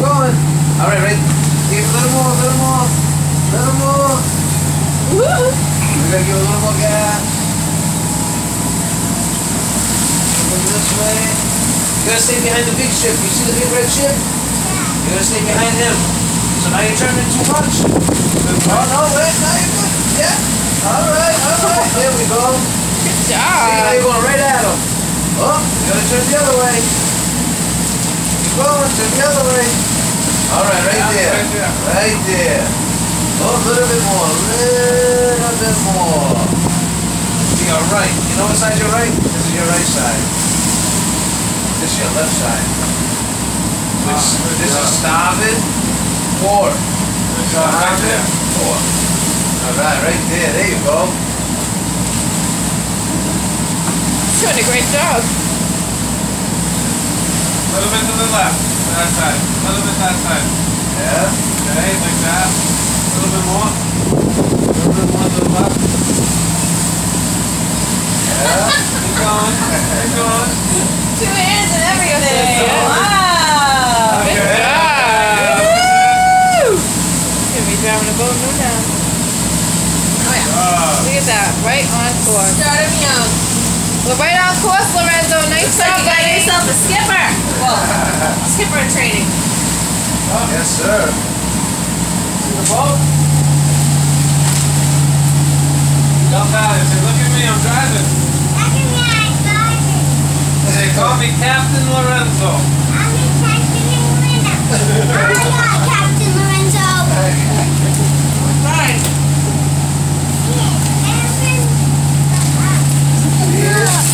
going. All right, right. Give a little more, a little more, a little more. Woo! We gotta give a little more gas. Look this way. You gotta stay behind the big ship. You see the big red ship? You gotta stay behind him. So now you're turning too much. Oh no, wait, now you're good. Yeah. All right. There we go. Good See, now job. you're going right at him. Oh, you gotta turn the other way. Keep going, turn the other way. All right, right there. Right there. Oh, a little bit more, a little bit more. To your right. You know what side you're right? This is your right side. This is your left side. This is starboard, forward. Starboard, forward. All right, right there. There you go. Doing a great job. A little bit to the left, that side. A little bit that side. Yeah. Okay, like that. A little bit more. A little bit more to the left. Yeah. Keep going. Keep going. 2 hands and everything. Yeah. Wow. Good Okay. job. Woo! Gonna be driving a boat no now. Oh yeah. Look at that. Right on course. Start him young. Well, right on course, Lorenzo. Nice Looks like job, you got buddy. yourself a skipper. Well, skipper in training. Yes, sir. See the boat? Jump out and say, look at me, I'm driving. They call me Captain Lorenzo. Right. Yeah.